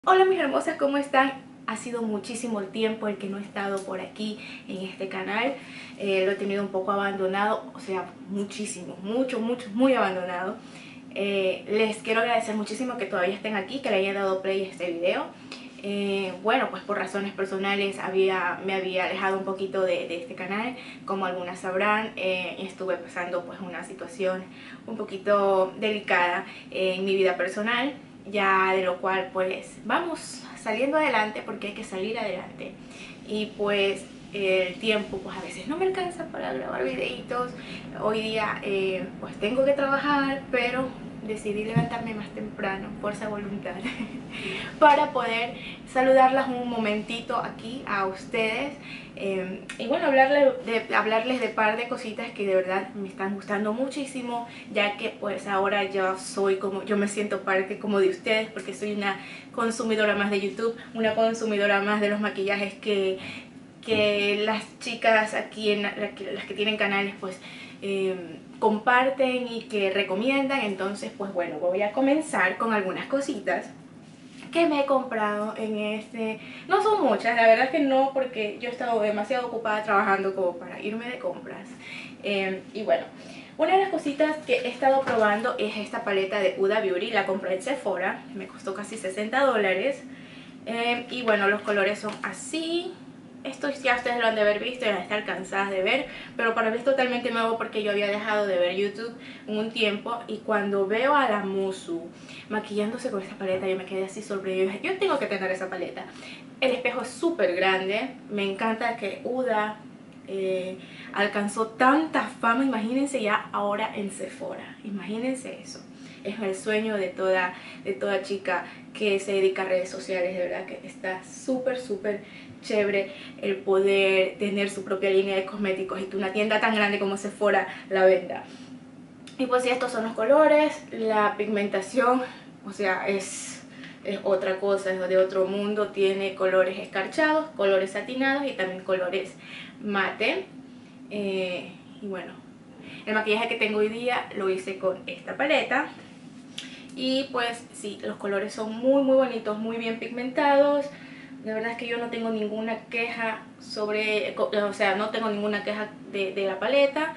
Hola mis hermosas, ¿cómo están? Ha sido muchísimo el tiempo el que no he estado por aquí en este canal. Lo he tenido un poco abandonado, o sea, muchísimo, muy abandonado. Les quiero agradecer muchísimo que todavía estén aquí, que le hayan dado play a este video. Bueno, pues por razones personales me había alejado un poquito de este canal. Como algunas sabrán, estuve pasando pues una situación un poquito delicada en mi vida personal, ya de lo cual pues vamos saliendo adelante, porque hay que salir adelante. Y pues el tiempo pues a veces no me alcanza para grabar videitos. Hoy día pues tengo que trabajar, pero decidí levantarme más temprano, fuerza de voluntad, para poder saludarlas un momentito aquí a ustedes. Y bueno, hablarles de par de cositas que de verdad me están gustando muchísimo, ya que pues ahora yo me siento parte como de ustedes, porque soy una consumidora más de YouTube, una consumidora más de los maquillajes que las chicas aquí, las que tienen canales, pues comparten y que recomiendan. Entonces pues bueno, voy a comenzar con algunas cositas que me he comprado en este. No son muchas, la verdad es que no, porque yo he estado demasiado ocupada trabajando como para irme de compras. Y bueno, una de las cositas que he estado probando es esta paleta de Huda Beauty. La compré en Sephora, me costó casi $60. Y bueno, los colores son así. Esto ya ustedes lo han de haber visto y van a estar cansadas de ver, pero para mí es totalmente nuevo, porque yo había dejado de ver YouTube un tiempo, y cuando veo a la Musu maquillándose con esta paleta, yo me quedé así sorprendida. Yo tengo que tener esa paleta. El espejo es súper grande. Me encanta que Huda alcanzó tanta fama. Imagínense ya ahora en Sephora, imagínense eso. Es el sueño de toda chica que se dedica a redes sociales. De verdad que está súper chévere el poder tener su propia línea de cosméticos y que una tienda tan grande como Sephora la venda. Y pues sí, estos son los colores. La pigmentación, o sea, es otra cosa, es de otro mundo. Tiene colores escarchados, colores satinados y también colores mate. Y bueno, el maquillaje que tengo hoy día lo hice con esta paleta. Y pues sí, los colores son muy bonitos, muy bien pigmentados. La verdad es que yo no tengo ninguna queja sobre, o sea, no tengo ninguna queja de la paleta.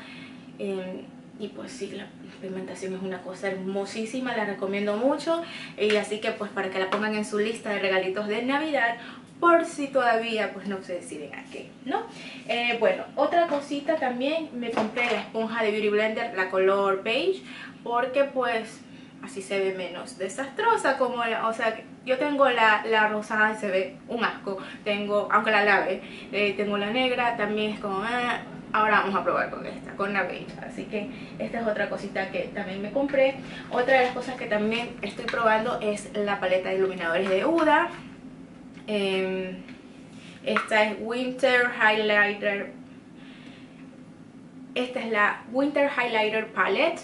Y pues sí, la pigmentación es una cosa hermosísima, la recomiendo mucho. Y así que pues para que la pongan en su lista de regalitos de Navidad, por si todavía pues no se deciden a qué, ¿no? Bueno, otra cosita también, me compré la esponja de Beauty Blender, la color beige, porque pues así se ve menos desastrosa, como o sea, yo tengo la rosada y se ve un asco. Tengo, aunque la lave, tengo la negra, también es como ahora vamos a probar con esta, con la beige. Así que esta es otra cosita que también me compré. Otra de las cosas que también estoy probando es la paleta de iluminadores de Huda. Esta es Winter Highlighter. Esta es la Winter Highlighter Palette.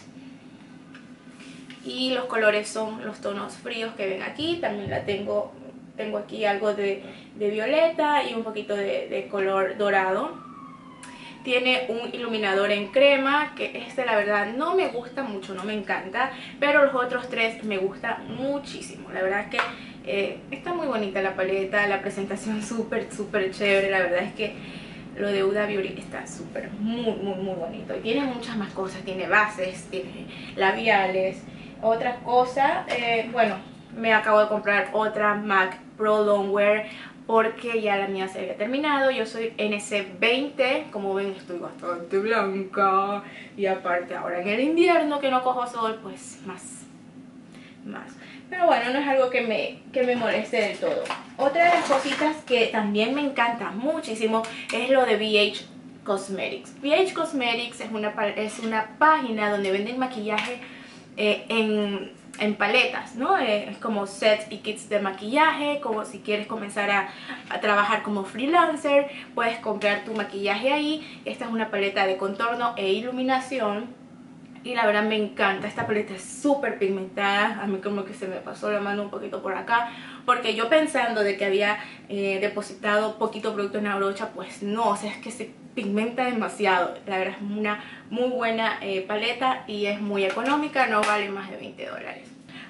Y los colores son los tonos fríos que ven aquí. También la tengo aquí algo de violeta y un poquito de color dorado. Tiene un iluminador en crema, que este la verdad no me gusta mucho, no me encanta, pero los otros tres me gustan muchísimo. La verdad es que está muy bonita la paleta, la presentación súper chévere. La verdad es que lo de Huda Beauty está muy bonito. Y tiene muchas más cosas, tiene bases, tiene labiales. Otra cosa, bueno, me acabo de comprar otra MAC Pro Longwear, porque ya la mía se había terminado. Yo soy NC20, como ven estoy bastante blanca, y aparte ahora en el invierno que no cojo sol, pues más. Pero bueno, no es algo que me moleste del todo. Otra de las cositas que también me encanta muchísimo es lo de BH Cosmetics. BH Cosmetics es una página donde venden maquillaje en paletas, ¿no? Es como sets y kits de maquillaje. Como si quieres comenzar a trabajar como freelancer, puedes comprar tu maquillaje ahí. Esta es una paleta de contorno e iluminación, y la verdad me encanta. Esta paleta es súper pigmentada. A mí como que se me pasó la mano un poquito por acá, porque yo pensando de que había depositado poquito producto en la brocha, pues no, o sea, es que se pigmenta demasiado. La verdad es una muy buena paleta y es muy económica, no vale más de $20.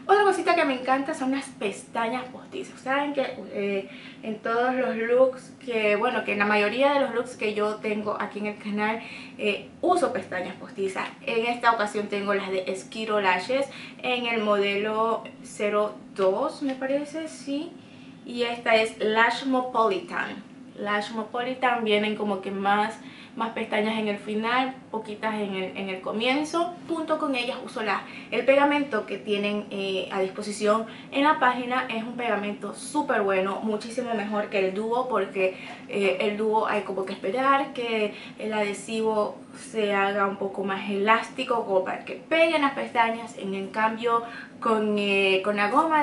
Otra cosita que me encanta son las pestañas postizas. Saben que en todos los looks, que bueno, que en la mayoría de los looks que yo tengo aquí en el canal, uso pestañas postizas. En esta ocasión tengo las de Skittle Lashes en el modelo 02, me parece, sí. Y esta es Lashmopolitan. Lashmopolitan vienen como que más pestañas en el final, poquitas en el comienzo. Junto con ellas uso el pegamento que tienen a disposición en la página. Es un pegamento súper bueno, muchísimo mejor que el dúo, porque el dúo hay como que esperar que el adhesivo se haga un poco más elástico como para que peguen las pestañas. En cambio con la goma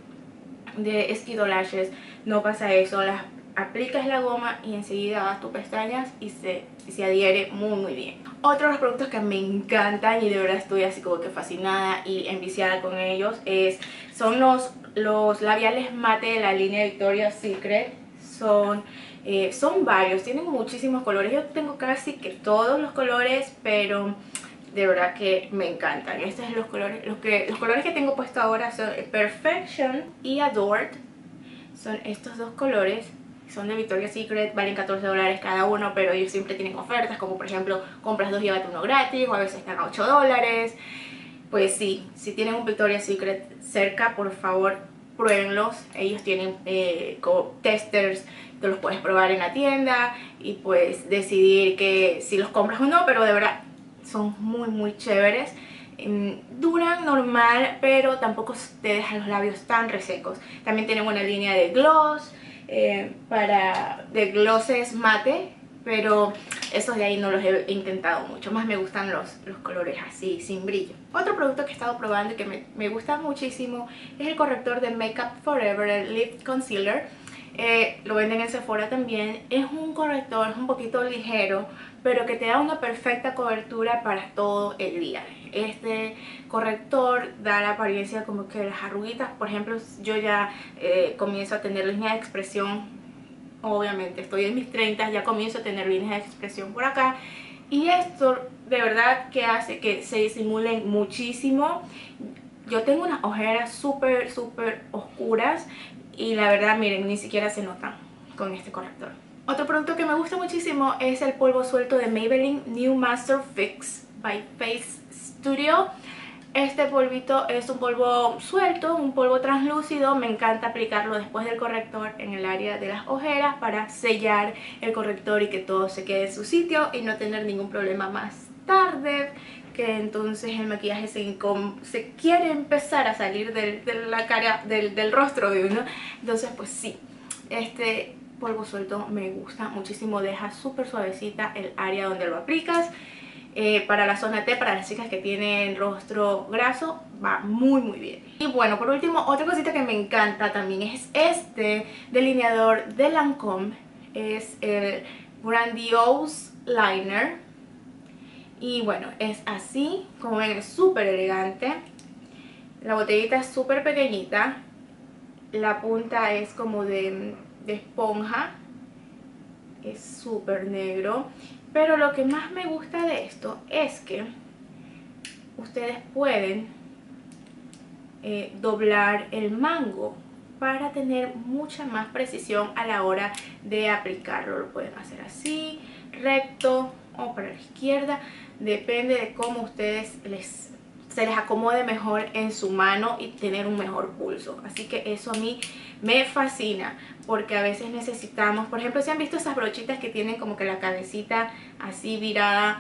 de Skittle Lashes no pasa eso. Aplicas la goma y enseguida vas tus pestañas y se adhiere muy bien. Otro de los productos que me encantan y de verdad estoy así como que fascinada y enviciada con ellos son los labiales mate de la línea Victoria's Secret. Son varios, tienen muchísimos colores. Yo tengo casi que todos los colores, pero de verdad que me encantan. Estos son los colores. Los colores que tengo puesto ahora son Perfection y Adored. Son estos dos colores. Son de Victoria's Secret, valen $14 cada uno, pero ellos siempre tienen ofertas, como por ejemplo, compras dos, llévate uno gratis, o a veces están a $8. Pues sí, si tienen un Victoria's Secret cerca, por favor, pruébenlos. Ellos tienen como testers, te los puedes probar en la tienda y pues decidir que si los compras o no, pero de verdad son muy chéveres. Duran normal, pero tampoco te dejan los labios tan resecos. También tienen una línea de gloss, de glosses mate, pero esos de ahí no los he intentado mucho. Más me gustan los colores así, sin brillo. Otro producto que he estado probando y que me gusta muchísimo es el corrector de Makeup Forever, el Lip Concealer. Lo venden en Sephora también. Es un corrector, es un poquito ligero, pero que te da una perfecta cobertura para todo el día. Este corrector da la apariencia como que las arruguitas, por ejemplo, yo ya comienzo a tener línea de expresión. Obviamente estoy en mis 30, ya comienzo a tener líneas de expresión por acá. Y esto de verdad que hace que se disimulen muchísimo. Yo tengo unas ojeras súper oscuras y la verdad, miren, ni siquiera se notan con este corrector. Otro producto que me gusta muchísimo es el polvo suelto de Maybelline New Master Fix by Face Studio. Este polvito es un polvo suelto, un polvo translúcido. Me encanta aplicarlo después del corrector en el área de las ojeras para sellar el corrector y que todo se quede en su sitio y no tener ningún problema más tarde, que entonces el maquillaje se quiere empezar a salir de la cara, del rostro de uno. Entonces pues sí, este polvo suelto me gusta muchísimo, deja súper suavecita el área donde lo aplicas. Para la zona T, para las chicas que tienen rostro graso, va muy bien. Y bueno, por último, otra cosita que me encanta también es este delineador de Lancôme. Es el Grandiose Liner. Y bueno, es así, como ven, es súper elegante. La botellita es súper pequeñita. La punta es como de esponja. Es súper negro. Pero lo que más me gusta de esto es que ustedes pueden doblar el mango para tener mucha más precisión a la hora de aplicarlo. Lo pueden hacer así, recto o para la izquierda. Depende de cómo ustedes se les acomode mejor en su mano y tener un mejor pulso. Así que eso a mí me fascina, porque a veces necesitamos, por ejemplo, si han visto esas brochitas que tienen como que la cabecita así virada.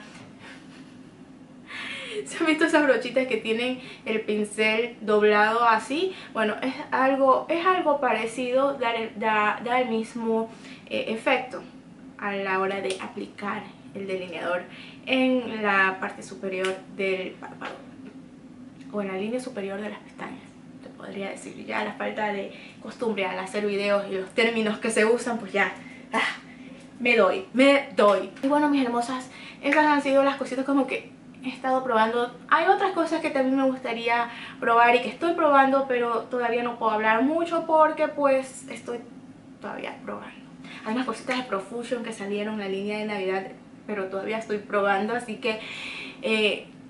¿Se han visto esas brochitas que tienen el pincel doblado así? Bueno, es algo parecido, da el mismo efecto a la hora de aplicar el delineador en la parte superior del párpado o en la línea superior de las pestañas, te podría decir. Ya la falta de costumbre al hacer videos y los términos que se usan, pues ya me doy. Y bueno, mis hermosas, esas han sido las cositas como que he estado probando. Hay otras cosas que también me gustaría probar y que estoy probando, pero todavía no puedo hablar mucho porque pues estoy todavía probando. Hay unas cositas de Profusion que salieron en la línea de Navidad, pero todavía estoy probando, así que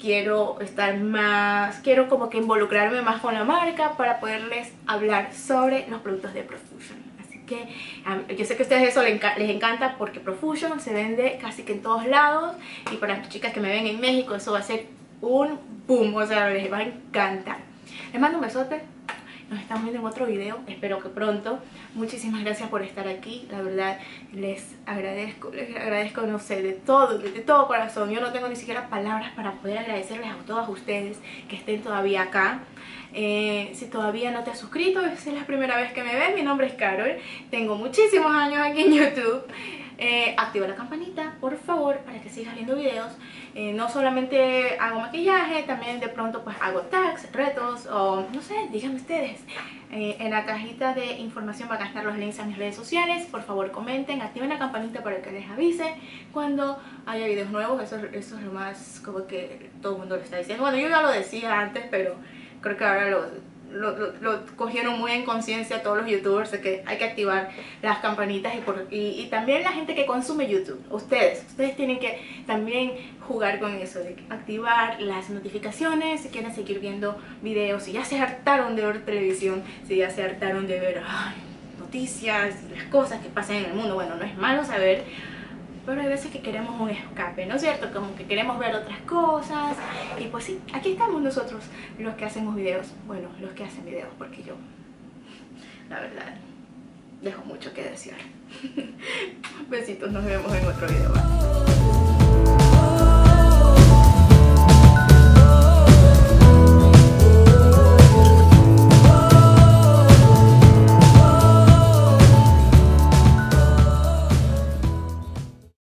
quiero estar más, quiero como que involucrarme más con la marca para poderles hablar sobre los productos de Profusion. Así que yo sé que a ustedes eso les encanta porque Profusion se vende casi que en todos lados, y para las chicas que me ven en México eso va a ser un boom, o sea, les va a encantar. Les mando un besote. Nos estamos viendo en otro video, espero que pronto. Muchísimas gracias por estar aquí, la verdad les agradezco, no sé, de todo corazón. Yo no tengo ni siquiera palabras para poder agradecerles a todos ustedes que estén todavía acá. Si todavía no te has suscrito, si es la primera vez que me ven, mi nombre es Carol, tengo muchísimos años aquí en YouTube. Activa la campanita, por favor, para que sigas viendo videos. No solamente hago maquillaje, también de pronto pues hago tags, retos o no sé, díganme ustedes. En la cajita de información van a estar los links a mis redes sociales. Por favor comenten, activen la campanita para que les avise cuando haya videos nuevos. Eso es lo más como que todo el mundo lo está diciendo. Bueno, yo ya lo decía antes, pero creo que ahora lo cogieron muy en conciencia todos los youtubers de que hay que activar las campanitas, y también la gente que consume YouTube. Ustedes tienen que también jugar con eso de activar las notificaciones si quieren seguir viendo videos, si ya se hartaron de ver televisión, si ya se hartaron de ver noticias, las cosas que pasan en el mundo. Bueno, no es malo saber, pero hay veces que queremos un escape, ¿no es cierto? Como que queremos ver otras cosas. Y pues sí, aquí estamos nosotros, los que hacemos videos. Bueno, los que hacen videos, porque yo, la verdad, dejo mucho que desear. Besitos, nos vemos en otro video. Bye.